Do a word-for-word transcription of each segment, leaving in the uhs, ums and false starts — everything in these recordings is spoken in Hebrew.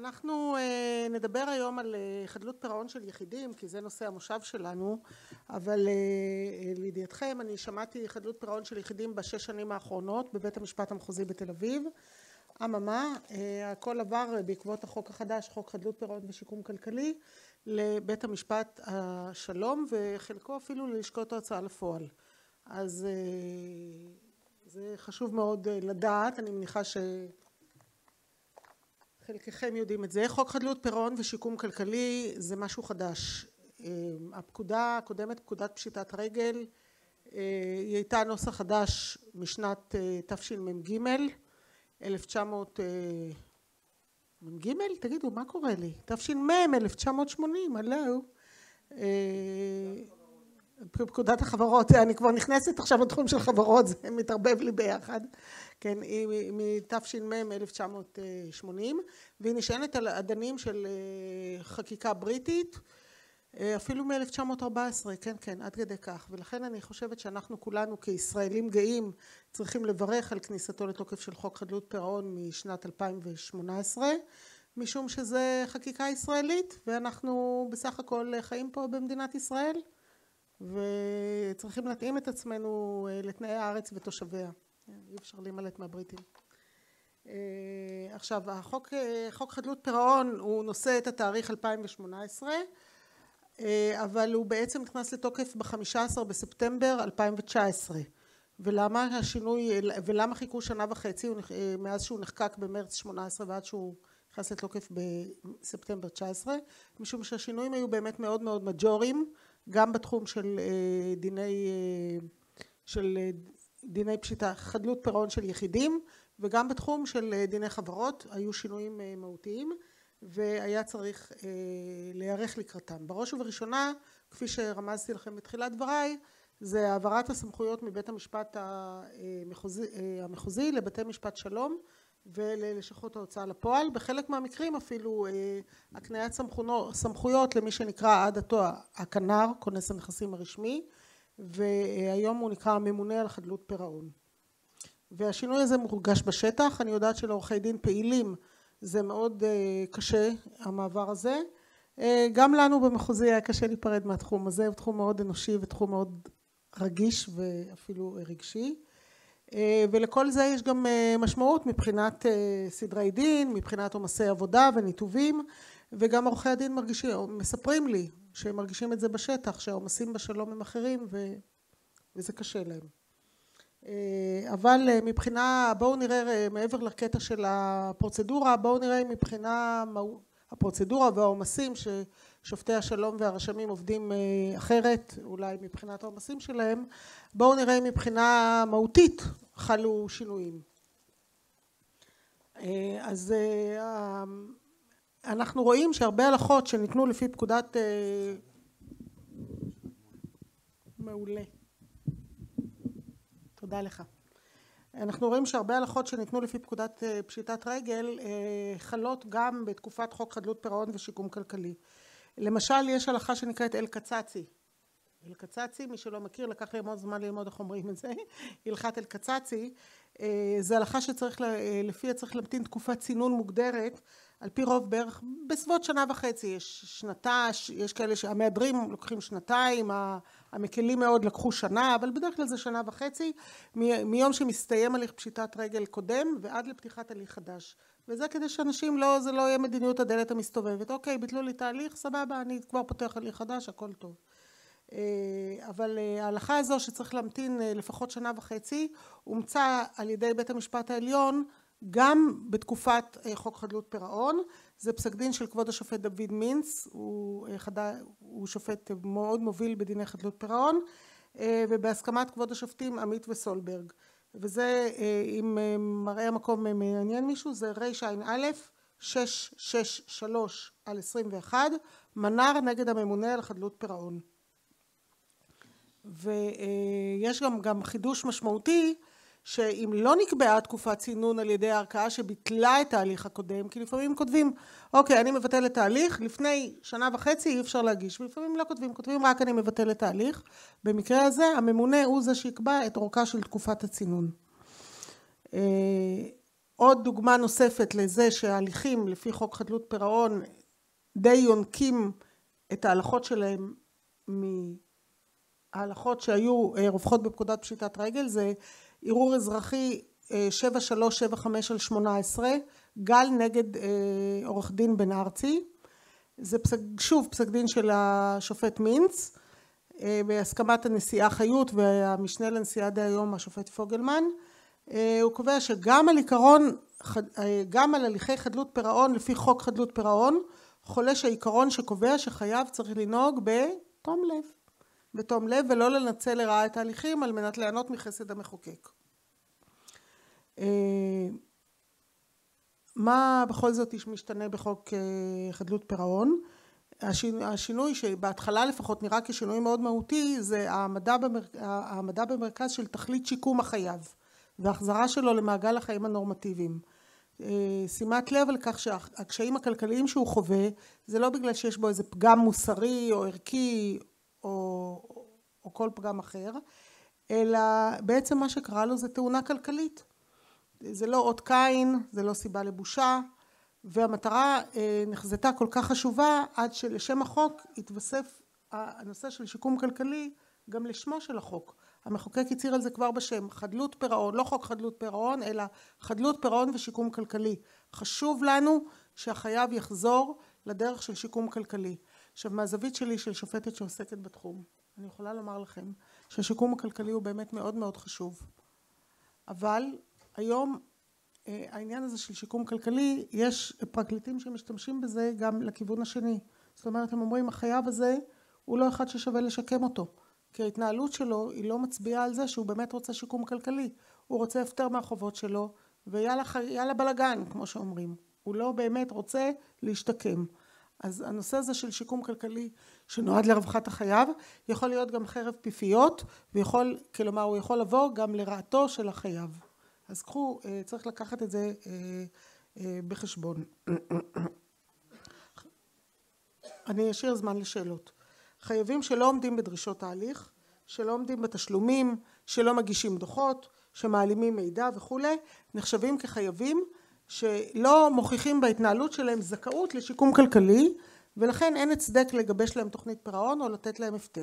אנחנו נדבר היום על חדלות פירעון של יחידים, כי זה נושא המושב שלנו, אבל לידיעתכם, אני שמעתי חדלות פירעון של יחידים בשש שנים האחרונות בבית המשפט המחוזי בתל אביב. אממה, הכל עבר בעקבות החוק החדש, חוק חדלות פירעון ושיקום כלכלי, לבית המשפט השלום, וחלקו אפילו ללשכות ההוצאה לפועל. אז זה חשוב מאוד לדעת, אני מניחה ש... חלקכם יודעים את זה. חוק חדלות פירעון ושיקום כלכלי זה משהו חדש. הפקודה הקודמת, פקודת פשיטת רגל, היא הייתה נוסח חדש משנת תשמ"ג, אלף תשע מאות מ"ג? תגידו, מה קורה לי? תש"מ, אלף תשע מאות שמונים, הלו. פקודת החברות, אני כבר נכנסת עכשיו לתחום של חברות, זה מתערבב לי ביחד. כן, היא מתש"מ אלף תשע מאות שמונים, והיא נשענת על אדנים של חקיקה בריטית, אפילו מ-אלף תשע מאות ארבע עשרה, כן, כן, עד כדי כך. ולכן אני חושבת שאנחנו כולנו כישראלים גאים צריכים לברך על כניסתו לתוקף של חוק חדלות פירעון משנת אלפיים שמונה עשרה, משום שזה חקיקה ישראלית, ואנחנו בסך הכל חיים פה במדינת ישראל, וצריכים להתאים את עצמנו לתנאי הארץ ותושביה. אי אפשר להימלט מהבריטים. עכשיו, החוק, חוק חדלות פירעון הוא נושא את התאריך אלפיים שמונה עשרה, אבל הוא בעצם נכנס לתוקף ב-חמישה עשר בספטמבר אלפיים תשע עשרה. ולמה השינוי, ולמה חיכו שנה וחצי מאז שהוא נחקק במרץ שמונה עשרה ועד שהוא נכנס לתוקף בספטמבר תשע עשרה? משום שהשינויים היו באמת מאוד מאוד מג'וריים, גם בתחום של דיני, של דיני פשיטה, חדלות פירעון של יחידים, וגם בתחום של דיני חברות היו שינויים מהותיים, והיה צריך להיערך לקראתם. בראש ובראשונה, כפי שרמזתי לכם בתחילת דבריי, זה העברת הסמכויות מבית המשפט המחוזי, המחוזי לבתי משפט שלום וללשכות ההוצאה לפועל. בחלק מהמקרים אפילו הקניית סמכויות למי שנקרא עד עתו הכנ"ר, כונס הנכסים הרשמי, והיום הוא נקרא הממונה על חדלות פירעון. והשינוי הזה מורגש בשטח. אני יודעת שלעורכי דין פעילים זה מאוד קשה המעבר הזה. גם לנו במחוזי היה קשה להיפרד מהתחום הזה, הוא תחום מאוד אנושי ותחום מאוד רגיש ואפילו רגשי. ולכל זה יש גם משמעות מבחינת סדרי דין, מבחינת עומסי עבודה וניתובים, וגם עורכי הדין מרגישים, מספרים לי שהם מרגישים את זה בשטח, שהעומסים בשלום הם אחרים ו... וזה קשה להם. אבל מבחינה, בואו נראה מעבר לקטע של הפרוצדורה, בואו נראה מבחינה הפרוצדורה והעומסים ששופטי השלום והרשמים עובדים אחרת, אולי מבחינת העומסים שלהם, בואו נראה מבחינה מהותית חלו שינויים. אז אנחנו רואים שהרבה הלכות שניתנו לפי פקודת מעולה. תודה לך. אנחנו רואים שהרבה הלכות שניתנו לפי פקודת פשיטת רגל חלות גם בתקופת חוק חדלות פירעון ושיקום כלכלי. למשל, יש הלכה שנקראת אל-קצצי. אל-קצצי, מי שלא מכיר, לקח לי המון זמן ללמוד איך אומרים את זה. הלכת אל-קצצי, זה הלכה שצריך, לפיה צריך להמתין תקופת צינון מוגדרת, על פי רוב בערך בסביבות שנה וחצי. יש שנתה, יש כאלה שהמהדרים לוקחים שנתיים, המקלים מאוד לקחו שנה, אבל בדרך כלל זה שנה וחצי, מיום שמסתיים הליך פשיטת רגל קודם ועד לפתיחת הליך חדש. וזה כדי שאנשים לא, זה לא יהיה מדיניות הדלת המסתובבת. אוקיי, ביטלו לי תהליך, סבבה, אני כבר פותח הליך חדש, הכל טוב. אבל ההלכה הזו שצריך להמתין לפחות שנה וחצי, הומצא על ידי בית המשפט העליון גם בתקופת חוק חדלות פירעון. זה פסק דין של כבוד השופט דוד מינץ, הוא, חדה, הוא שופט מאוד מוביל בדיני חדלות פירעון, ובהסכמת כבוד השופטים עמית וסולברג. וזה, אם מראה המקום מעניין מישהו, זה רע"א שש שש שלוש על עשרים ואחת, מנר נגד הממונה על חדלות פירעון. ויש גם, גם חידוש משמעותי, שאם לא נקבעה תקופת צינון על ידי הערכאה שביטלה את ההליך הקודם, כי לפעמים כותבים, אוקיי, אני מבטל את ההליך, לפני שנה וחצי אי אפשר להגיש, ולפעמים לא כותבים, כותבים רק אני מבטל את ההליך. במקרה הזה, הממונה הוא זה שיקבע את אורכה של תקופת הצינון. עוד דוגמה נוספת לזה שההליכים לפי חוק חדלות פירעון די יונקים את ההלכות שלהם מההלכות שהיו רווחות בפקודת פשיטת רגל, זה ערעור אזרחי שבע שלוש שבע חמש על שמונה עשרה, גל נגד עורך דין בן ארצי. זה פסק, שוב פסק דין של השופט מינץ, בהסכמת הנשיאה חיות והמשנה לנשיאה דהיום השופט פוגלמן. הוא קובע שגם על עיקרון, גם על הליכי חדלות פירעון לפי חוק חדלות פירעון, חולש העיקרון שקובע שחייב צריך לנהוג בתום לב, בתום לב ולא לנצל לרעה את ההליכים על מנת ליהנות מחסד המחוקק. מה בכל זאת משתנה בחוק חדלות פירעון? השינוי שבהתחלה לפחות נראה כשינוי מאוד מהותי, זה העמדה במרכז, העמדה במרכז של תכלית שיקום החייב והחזרה שלו למעגל החיים הנורמטיביים. שימת לב על כך שהקשיים הכלכליים שהוא חווה זה לא בגלל שיש בו איזה פגם מוסרי או ערכי או, או כל פגם אחר, אלא בעצם מה שקרה לו זה תאונה כלכלית. זה לא אות קין, זה לא סיבה לבושה, והמטרה נחזתה כל כך חשובה עד שלשם החוק התווסף הנושא של שיקום כלכלי גם לשמו של החוק. המחוקק הצהיר על זה כבר בשם, חדלות פירעון, לא חוק חדלות פירעון, אלא חדלות פירעון ושיקום כלכלי. חשוב לנו שהחייב יחזור לדרך של שיקום כלכלי. עכשיו, מהזווית שלי של שופטת שעוסקת בתחום, אני יכולה לומר לכם שהשיקום הכלכלי הוא באמת מאוד מאוד חשוב. אבל היום העניין הזה של שיקום כלכלי, יש פרקליטים שמשתמשים בזה גם לכיוון השני. זאת אומרת, הם אומרים, החייב הזה הוא לא אחד ששווה לשקם אותו. כי ההתנהלות שלו היא לא מצביעה על זה שהוא באמת רוצה שיקום כלכלי. הוא רוצה הפטר מהחובות שלו, ויאללה יאללה בלגן, כמו שאומרים. הוא לא באמת רוצה להשתקם. אז הנושא הזה של שיקום כלכלי שנועד לרווחת החייב, יכול להיות גם חרב פיפיות, ויכול, כלומר, הוא יכול לבוא גם לרעתו של החייב. אז קחו, צריך לקחת את זה בחשבון. אני אשאיר זמן לשאלות. חייבים שלא עומדים בדרישות ההליך, שלא עומדים בתשלומים, שלא מגישים דוחות, שמעלימים מידע וכו', נחשבים כחייבים שלא מוכיחים בהתנהלות שלהם זכאות לשיקום כלכלי, ולכן אין הצדק לגבש להם תוכנית פירעון או לתת להם הפטר.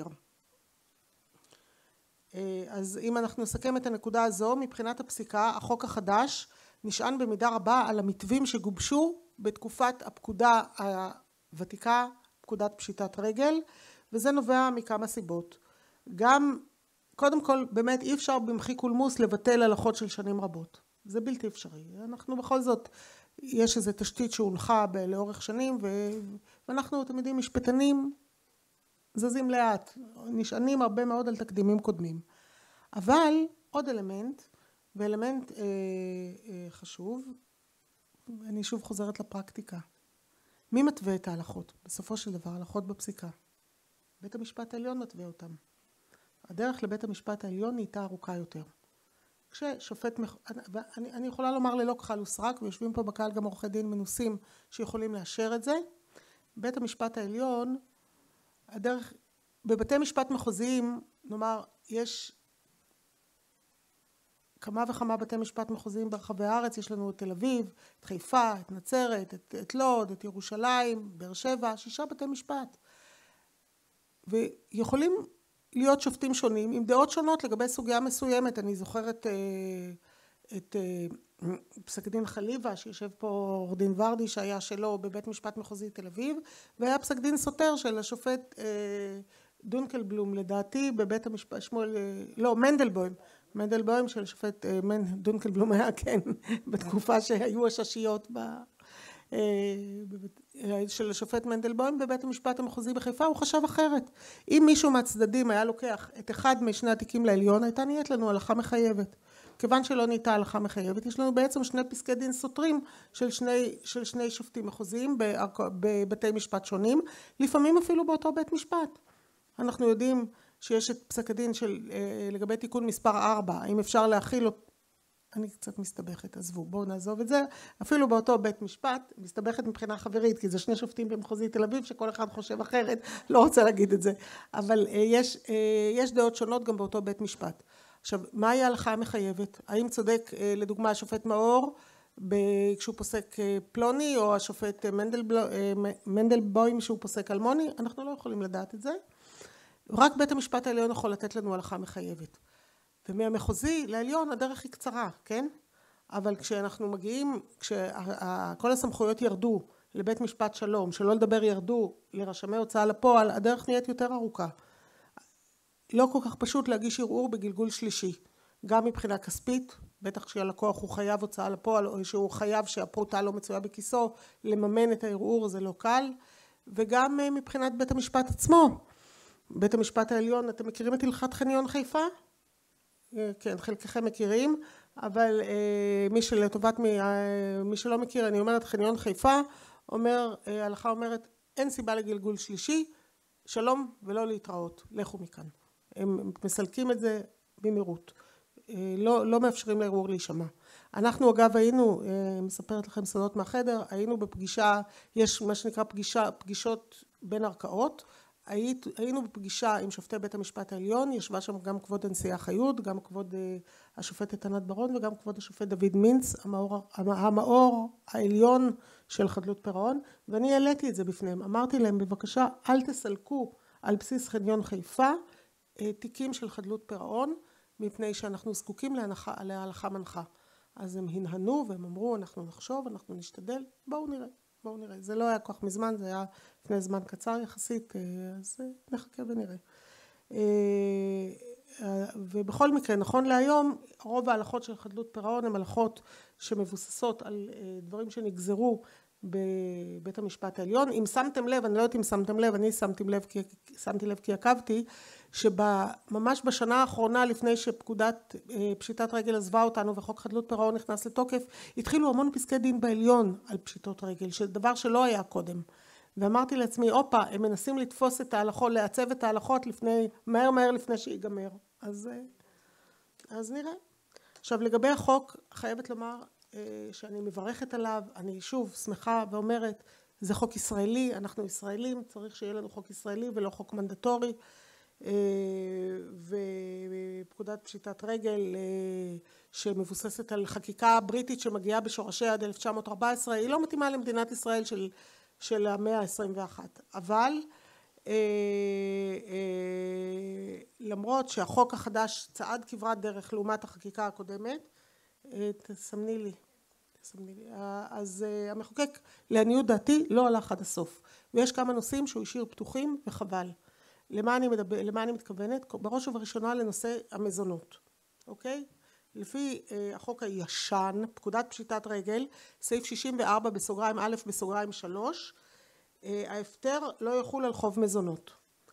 אז אם אנחנו נסכם את הנקודה הזו, מבחינת הפסיקה, החוק החדש נשען במידה רבה על המתווים שגובשו בתקופת הפקודה הוותיקה, פקודת פשיטת רגל, וזה נובע מכמה סיבות. גם, קודם כל, באמת אי אפשר במחי קולמוס לבטל הלכות של שנים רבות. זה בלתי אפשרי. אנחנו בכל זאת, יש איזו תשתית שהונחה לאורך שנים, ואנחנו תמידים משפטנים, זזים לאט, נשענים הרבה מאוד על תקדימים קודמים. אבל עוד אלמנט, ואלמנט אה, אה, חשוב, אני שוב חוזרת לפרקטיקה. מי מתווה את ההלכות? בסופו של דבר, הלכות בפסיקה. בית המשפט העליון מתווה אותם. הדרך לבית המשפט העליון נהייתה ארוכה יותר. כששופט, אני, אני יכולה לומר ללא כחל וסרק, ויושבים פה בקהל גם עורכי דין מנוסים שיכולים לאשר את זה, בית המשפט העליון, הדרך, בבתי משפט מחוזיים, נאמר, יש כמה וכמה בתי משפט מחוזיים ברחבי הארץ, יש לנו את תל אביב, את חיפה, את נצרת, את, את לוד, את ירושלים, באר שבע, שישה בתי משפט. ויכולים להיות שופטים שונים עם דעות שונות לגבי סוגיה מסוימת. אני זוכרת את פסק דין חליבה שיושב פה עורך דין ורדי שהיה שלו בבית משפט מחוזי תל אביב, והיה פסק דין סותר של השופט דונקלבלום לדעתי בבית המשפט שמואל, לא מנדלבוים, מנדלבוים של השופט דונקלבלום היה כן בתקופה שהיו הששיות ב... של השופט מנדלבוים בבית המשפט המחוזי בחיפה, הוא חשב אחרת. אם מישהו מהצדדים היה לוקח את אחד משני התיקים לעליון, הייתה נהיית לנו הלכה מחייבת. כיוון שלא נהייתה הלכה מחייבת, יש לנו בעצם שני פסקי דין סותרים של שני, של שני שופטים מחוזיים בבתי משפט שונים, לפעמים אפילו באותו בית משפט. אנחנו יודעים שיש את פסק הדין של לגבי תיקון מספר ארבע, האם אפשר להכיל אותו, אני קצת מסתבכת, עזבו, בואו נעזוב את זה. אפילו באותו בית משפט, מסתבכת מבחינה חברית, כי זה שני שופטים במחוזי תל אביב, שכל אחד חושב אחרת, לא רוצה להגיד את זה. אבל יש, יש דעות שונות גם באותו בית משפט. עכשיו, מהי ההלכה המחייבת? האם צודק, לדוגמה, השופט מאור, כשהוא פוסק פלוני, או השופט מנדלבוים שהוא פוסק אלמוני, אנחנו לא יכולים לדעת את זה. רק בית המשפט העליון יכול לתת לנו הלכה מחייבת. ומהמחוזי לעליון הדרך היא קצרה, כן? אבל כשאנחנו מגיעים, כשכל הסמכויות ירדו לבית משפט שלום, שלא לדבר ירדו לרשמי הוצאה לפועל, הדרך נהיית יותר ארוכה. לא כל כך פשוט להגיש ערעור בגלגול שלישי, גם מבחינה כספית, בטח כשהלקוח הוא חייב הוצאה לפועל, או שהוא חייב שהפרוטה לא מצויה בכיסו, לממן את הערעור זה לא קל, וגם מבחינת בית המשפט עצמו. בית המשפט העליון, אתם מכירים את הלכת חניון חיפה? כן, חלקכם מכירים, אבל מי שלטובת מי שלא מכיר, אני אומרת חניון חיפה, אומר, ההלכה אומרת, אין סיבה לגלגול שלישי, שלום ולא להתראות, לכו מכאן. הם מסלקים את זה במהירות, לא, לא מאפשרים לערעור להישמע. אנחנו אגב היינו, מספרת לכם סודות מהחדר, היינו בפגישה, יש מה שנקרא פגישה, פגישות בין ערכאות, היינו בפגישה עם שופטי בית המשפט העליון, ישבה שם גם כבוד הנשיאה חיות, גם כבוד השופטת ענת ברון וגם כבוד השופט דוד מינץ, המאור, המאור העליון של חדלות פירעון, ואני העליתי את זה בפניהם. אמרתי להם, בבקשה, אל תסלקו על בסיס חניון חיפה תיקים של חדלות פירעון, מפני שאנחנו זקוקים להנחה, להלכה מנחה. אז הם הנהנו והם אמרו, אנחנו נחשוב, אנחנו נשתדל, בואו נראה. בואו נראה, זה לא היה כל כך מזמן, זה היה לפני זמן קצר יחסית, אז נחכה ונראה. ובכל מקרה, נכון להיום, רוב ההלכות של חדלות פירעון הן הלכות שמבוססות על דברים שנגזרו בבית המשפט העליון. אם שמתם לב, אני לא יודעת אם שמתם לב, אני שמתי לב כי, שמתי לב כי עקבתי, שממש בשנה האחרונה לפני שפקודת פשיטת רגל עזבה אותנו וחוק חדלות פירעון נכנס לתוקף, התחילו המון פסקי דין בעליון על פשיטות רגל, דבר שלא היה קודם. ואמרתי לעצמי, אופה, הם מנסים לתפוס את ההלכות, לעצב את ההלכות לפני, מהר מהר לפני שיגמר. אז, אז נראה. עכשיו לגבי החוק, חייבת לומר שאני מברכת עליו, אני שוב שמחה ואומרת, זה חוק ישראלי, אנחנו ישראלים, צריך שיהיה לנו חוק ישראלי ולא חוק מנדטורי, ופקודת פשיטת רגל שמבוססת על חקיקה בריטית שמגיעה בשורשיה עד אלף תשע מאות וארבע עשרה, היא לא מתאימה למדינת ישראל של, של המאה ה-עשרים ואחת, אבל למרות שהחוק החדש צעד כברת דרך לעומת החקיקה הקודמת, תסמני לי, תסמני לי, אז המחוקק לעניות דעתי לא הלך עד הסוף, ויש כמה נושאים שהוא השאיר פתוחים וחבל. למה אני מדבר, למה אני מתכוונת? בראש ובראשונה לנושא המזונות, אוקיי? לפי אה, החוק הישן, פקודת פשיטת רגל, סעיף שישים וארבע בסוגריים א' בסוגריים שלוש, אה, ההפטר לא יחול על חוב מזונות.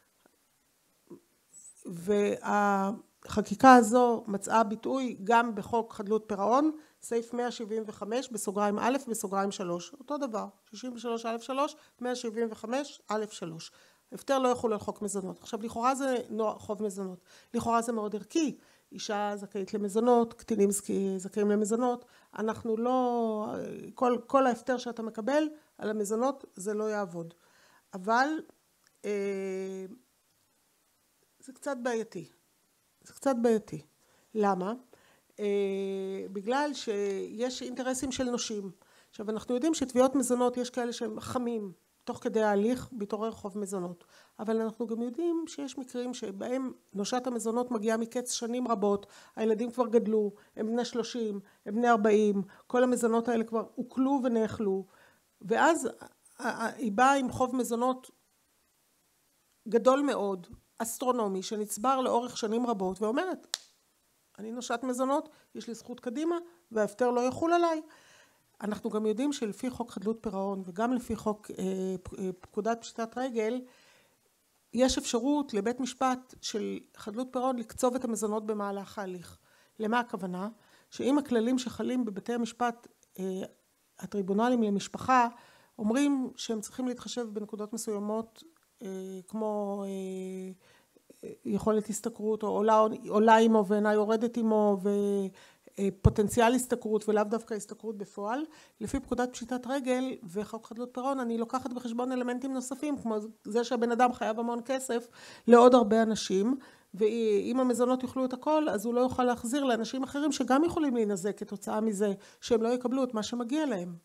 והחקיקה הזו מצאה ביטוי גם בחוק חדלות פירעון, סעיף מאה שבעים וחמש בסוגריים א' בסוגריים שלוש, אותו דבר, שישים ושלוש א' שלוש, מאה שבעים וחמש א' שלוש. הפטר לא יחול על חוק מזונות. עכשיו לכאורה זה חוב מזונות, לכאורה זה מאוד ערכי, אישה זכאית למזונות, קטינים זכאים למזונות, אנחנו לא, כל, כל ההפטר שאתה מקבל על המזונות זה לא יעבוד, אבל אה, זה קצת בעייתי, זה קצת בעייתי. למה? אה, בגלל שיש אינטרסים של נושים. עכשיו אנחנו יודעים שתביעות מזונות יש כאלה שהם חמים, תוך כדי ההליך בהתעורר חוב מזונות. אבל אנחנו גם יודעים שיש מקרים שבהם נושת המזונות מגיעה מקץ שנים רבות, הילדים כבר גדלו, הם בני שלושים, הם בני ארבעים, כל המזונות האלה כבר עוקלו ונאכלו, ואז היא באה עם חוב מזונות גדול מאוד, אסטרונומי, שנצבר לאורך שנים רבות, ואומרת, אני נושת מזונות, יש לי זכות קדימה, וההפטר לא יחול עליי. אנחנו גם יודעים שלפי חוק חדלות פירעון וגם לפי חוק פקודת פשיטת רגל, יש אפשרות לבית משפט של חדלות פירעון לקצוב את המזונות במהלך ההליך. למה הכוונה? שאם הכללים שחלים בבתי המשפט, הטריבונלים למשפחה, אומרים שהם צריכים להתחשב בנקודות מסוימות, כמו יכולת הסתכרות, או עולה, עולה עמו ואינה יורדת עמו, ו... פוטנציאל הסתכרות ולאו דווקא הסתכרות בפועל. לפי פקודת פשיטת רגל וחוק חדלות פירעון אני לוקחת בחשבון אלמנטים נוספים, כמו זה שהבן אדם חייב המון כסף לעוד הרבה אנשים, ואם המזונות יאכלו את הכל, אז הוא לא יוכל להחזיר לאנשים אחרים שגם יכולים להינזק כתוצאה מזה, שהם לא יקבלו את מה שמגיע להם.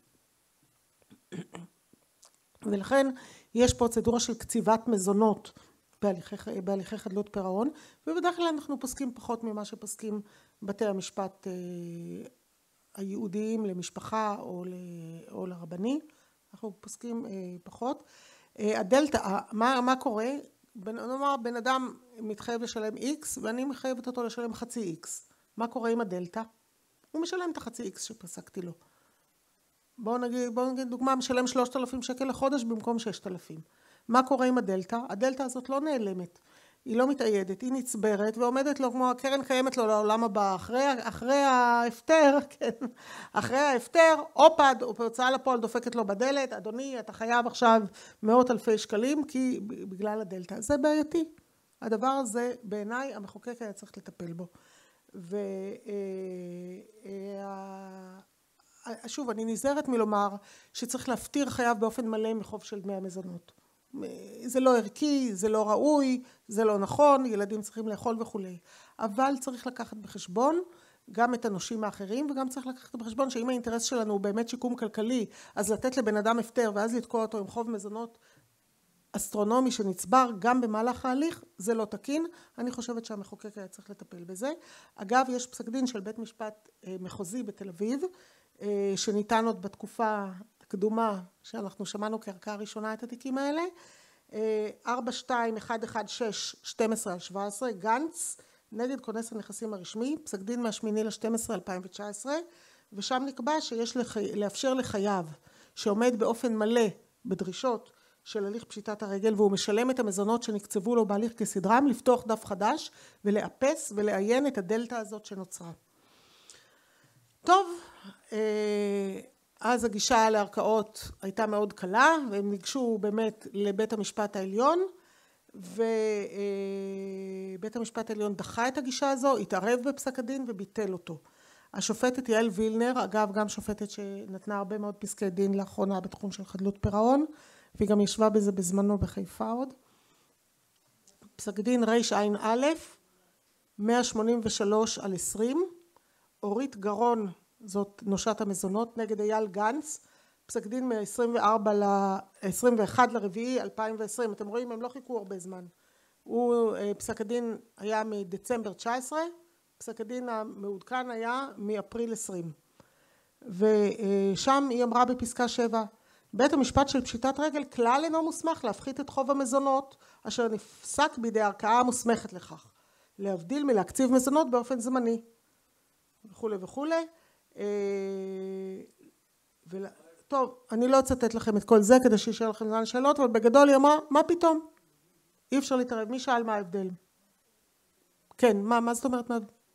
ולכן יש פרוצדורה של קציבת מזונות בהליכי, בהליכי חדלות פירעון, ובדרך כלל אנחנו פוסקים פחות ממה שפוסקים בתי המשפט הייעודיים למשפחה או, ל, או לרבני, אנחנו פוסקים פחות. הדלתא, מה, מה קורה? נאמר, בן אדם מתחייב לשלם X ואני מחייבת אותו לשלם חצי X. מה קורה עם הדלתא? הוא משלם את החצי X שפסקתי לו. בואו נגיד, בואו נגיד דוגמה, משלם שלושת אלפים שקל לחודש במקום ששת אלפים. מה קורה עם הדלתא? הדלתא הזאת לא נעלמת, היא לא מתאיידת, היא נצברת ועומדת לו כמו הקרן קיימת לו לעולם הבא. אחרי, אחרי ההפטר, כן, אחרי ההפטר, אופד, או בהוצאה לפועל דופקת לו בדלת, אדוני, אתה חייב עכשיו מאות אלפי שקלים, כי בגלל הדלתא. זה בעייתי. הדבר הזה, בעיניי, המחוקק היה צריך לטפל בו. ו... שוב, אני נזהרת מלומר שצריך להפטיר חייב באופן מלא מחוב של דמי המזונות. זה לא ערכי, זה לא ראוי, זה לא נכון, ילדים צריכים לאכול וכו'. אבל צריך לקחת בחשבון גם את הנושים האחרים, וגם צריך לקחת בחשבון שאם האינטרס שלנו הוא באמת שיקום כלכלי, אז לתת לבן אדם הפטר ואז לתקוע אותו עם חוב מזונות אסטרונומי שנצבר גם במהלך ההליך, זה לא תקין. אני חושבת שהמחוקק היה צריך לטפל בזה. אגב, יש פסק דין של בית משפט מחוזי בתל אביב, שניתן עוד בתקופה הקדומה שאנחנו שמענו כערכאה ראשונה את התיקים האלה, ארבע שתיים אחת אחת שש שתים עשרה שבע עשרה, גנץ נגד כונס הנכסים הרשמי, פסק דין מהשמיני לשתים עשרה אלפיים תשע עשרה, ושם נקבע שיש לאפשר לחייב שעומד באופן מלא בדרישות של הליך פשיטת הרגל והוא משלם את המזונות שנקצבו לו בהליך כסדרם, לפתוח דף חדש ולאפס ולעיין את הדלתא הזאת שנוצרה. טוב, אז הגישה לערכאות הייתה מאוד קלה, והם ניגשו באמת לבית המשפט העליון, ובית המשפט העליון דחה את הגישה הזו, התערב בפסק הדין וביטל אותו. השופטת יעל וילנר, אגב גם שופטת שנתנה הרבה מאוד פסקי דין לאחרונה בתחום של חדלות פירעון, והיא גם ישבה בזה בזמנו בחיפה עוד. פסק דין רע"א מאה שמונים ושלוש על עשרים, אורית גרון, זאת נושת המזונות, נגד אייל גנץ, פסק דין מ-עשרים ואחד לרביעי אלפיים ועשרים. אתם רואים, הם לא חיכו הרבה זמן. הוא, פסק הדין היה מדצמבר תשע עשרה, פסק הדין המעודכן היה מאפריל עשרים. ושם היא אמרה בפסקה שבע, בית המשפט של פשיטת רגל כלל אינו מוסמך להפחית את חוב המזונות, אשר נפסק בידי הערכאה המוסמכת לכך, להבדיל מלהקציב מזונות באופן זמני. וכו' וכו'. טוב, אני לא אצטט לכם את כל זה כדי שישאר לכם זמן שאלות, אבל בגדול היא אמרה, מה פתאום? אי אפשר להתערב. מי שאל מה ההבדל? כן, מה, מה זאת אומרת? מה...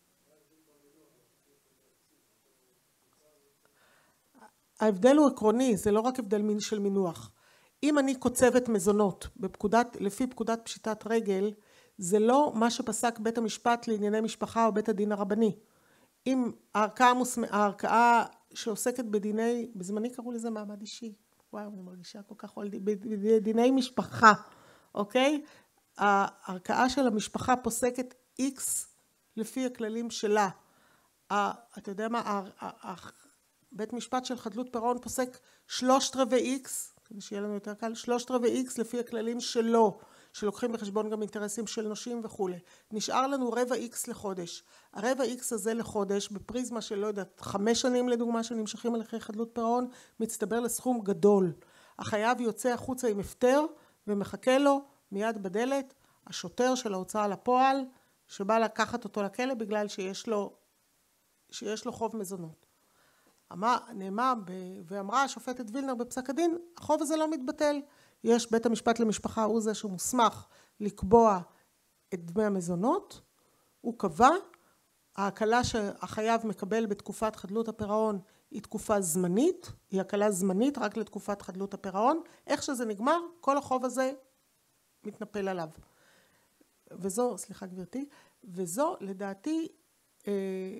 ההבדל הוא עקרוני, זה לא רק הבדל של מינוח. אם אני קוצבת מזונות בפקודת, לפי פקודת פשיטת רגל, זה לא מה שפסק בית המשפט לענייני משפחה או בית הדין הרבני. אם הערכאה, הערכאה שעוסקת בדיני, בזמני קראו לזה מעמד אישי, וואו, אני מרגישה כל כך הולדי, בדיני משפחה, אוקיי? הערכאה של המשפחה פוסקת X לפי הכללים שלה. אתה יודע מה, בית משפט של חדלות פירעון פוסק שלושת רבעי X, כדי שיהיה לנו יותר קל, שלושת רבעי X לפי הכללים שלו, שלוקחים בחשבון גם אינטרסים של נושים וכו'. נשאר לנו רבע X לחודש. הרבע X הזה לחודש, בפריזמה של לא יודעת, חמש שנים לדוגמה שנמשכים הליכי חדלות פירעון, מצטבר לסכום גדול. החייב יוצא החוצה עם הפטר ומחכה לו מיד בדלת, השוטר של ההוצאה לפועל, שבא לקחת אותו לכלא בגלל שיש לו, שיש לו חוב מזונות. אמר, נאמר ואמרה השופטת וילנר בפסק הדין, החוב הזה לא מתבטל. יש בית המשפט למשפחה, הוא זה שהוא מוסמך לקבוע את דמי המזונות, הוא קבע, ההקלה שהחייב מקבל בתקופת חדלות הפירעון היא תקופה זמנית, היא הקלה זמנית רק לתקופת חדלות הפירעון, איך שזה נגמר, כל החוב הזה מתנפל עליו. וזו, סליחה גברתי, וזו לדעתי, אה,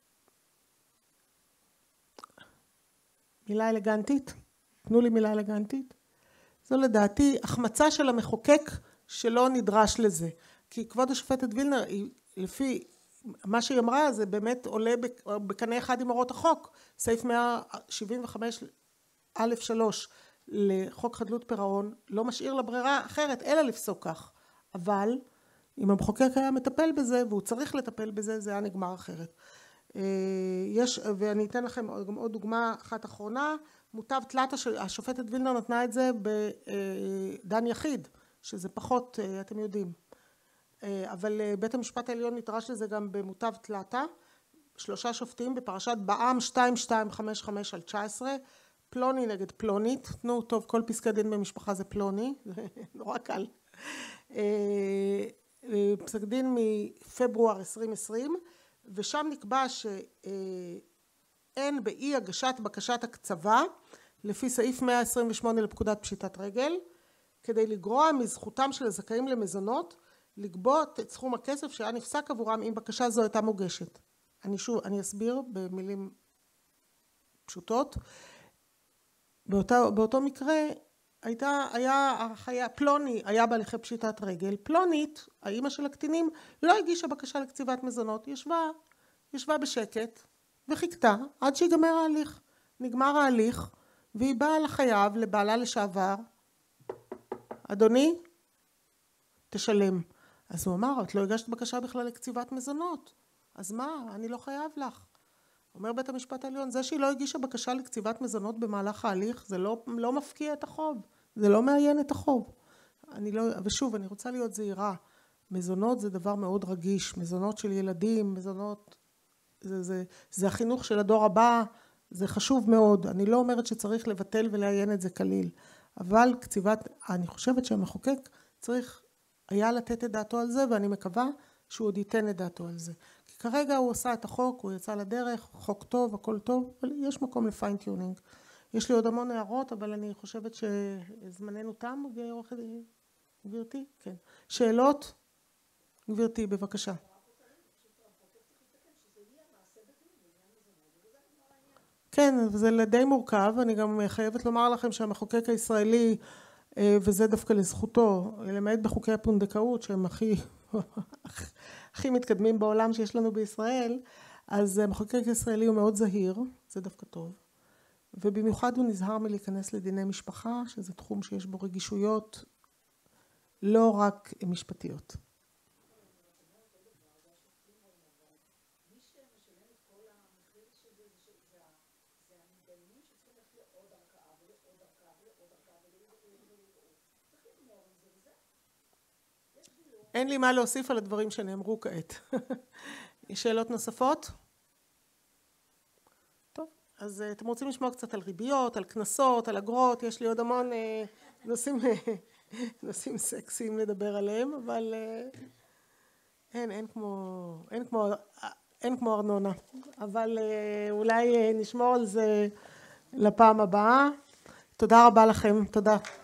מילה אלגנטית, תנו לי מילה אלגנטית, זו לדעתי החמצה של המחוקק שלא נדרש לזה. כי כבוד השופטת וילנר, לפי מה שהיא אמרה, זה באמת עולה בקנה אחד עם הוראות החוק. סעיף מאה שבעים וחמש א' שלוש לחוק חדלות פירעון לא משאיר לה ברירה אחרת אלא לפסוק כך. אבל אם המחוקק היה מטפל בזה והוא צריך לטפל בזה, זה היה נגמר אחרת. יש, ואני אתן לכם גם עוד דוגמה אחת אחרונה, מוטב תלת, השופטת וילנר נתנה את זה בדן יחיד, שזה פחות, אתם יודעים. אבל בית המשפט העליון נדרש לזה גם במוטב תלתה, שלושה שופטים בפרשת בע"מ שתיים שתיים חמש חמש על תשע עשרה, פלוני נגד פלונית, נו טוב, כל פסקי דין במשפחה זה פלוני, זה נורא קל. פסק דין מפברואר עשרים עשרים, ושם נקבע שאין באי הגשת בקשת הקצבה, לפי סעיף מאה עשרים ושמונה לפקודת פשיטת רגל, כדי לגרוע מזכותם של הזכאים למזונות, לגבות את סכום הכסף שהיה נפסק עבורם אם בקשה זו הייתה מוגשת. אני שוב, אני אסביר במילים פשוטות. באותו, באותו מקרה, הייתה, היה, היה, פלוני היה בהליכי פשיטת רגל, פלונית, האמא של הקטינים, לא הגישה בקשה לקציבת מזונות, ישבה, ישבה בשקט וחיכתה עד שיגמר ההליך. נגמר ההליך, והיא באה לחייב, לבעלה לשעבר, אדוני, תשלם. אז הוא אמר, את לא הגשת בקשה בכלל לקציבת מזונות, אז מה, אני לא חייב לך. אומר בית המשפט העליון, זה שהיא לא הגישה בקשה לקציבת מזונות במהלך ההליך, זה לא, לא מפקיע את החוב, זה לא מעיין את החוב. אני לא, ושוב, אני רוצה להיות זהירה, מזונות זה דבר מאוד רגיש, מזונות של ילדים, מזונות, זה, זה, זה החינוך של הדור הבא, זה חשוב מאוד. אני לא אומרת שצריך לבטל ולעיין את זה כליל, אבל קציבת, אני חושבת שהמחוקק צריך היה לתת את דעתו על זה, ואני מקווה שהוא עוד ייתן את דעתו על זה. כי כרגע הוא עשה את החוק, הוא יצא לדרך, חוק טוב, הכל טוב, אבל יש מקום לפיינטיונינג. יש לי עוד המון הערות, אבל אני חושבת שזמננו תם, גברתי? כן. שאלות? גברתי, בבקשה. כן, זה די מורכב, אני גם חייבת לומר לכם שהמחוקק הישראלי, וזה דווקא לזכותו, למעט בחוקי הפונדקאות שהם הכי, הכי מתקדמים בעולם שיש לנו בישראל, אז המחוקק הישראלי הוא מאוד זהיר, זה דווקא טוב, ובמיוחד הוא נזהר מלהיכנס לדיני משפחה, שזה תחום שיש בו רגישויות לא רק משפטיות. אין לי מה להוסיף על הדברים שנאמרו כעת. יש שאלות נוספות? טוב, אז אתם רוצים לשמוע קצת על ריביות, על כנסות, על אגרות, יש לי עוד המון נושאים, נושאים סקסיים לדבר עליהם, אבל אין, אין כמו, אין כמו, אין כמו ארנונה, אבל אולי נשמור על זה לפעם הבאה. תודה רבה לכם, תודה.